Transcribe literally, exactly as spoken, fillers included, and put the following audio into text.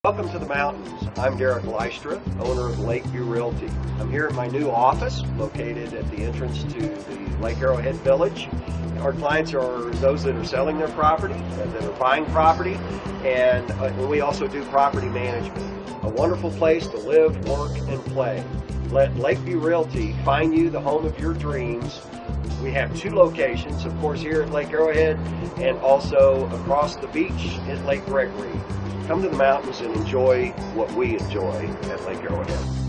Welcome to the mountains. I'm Derek Leistra, owner of LAKEVIEW Realty. I'm here in my new office located at the entrance to the Lake Arrowhead Village. Our clients are those that are selling their property, that are buying property, and uh, we also do property management. A wonderful place to live, work, and play. Let LAKEVIEW Realty find you the home of your dreams. We have two locations, of course, here at Lake Arrowhead and also across the beach at Lake Gregory. Come to the mountains and enjoy what we enjoy at Lake Arrowhead.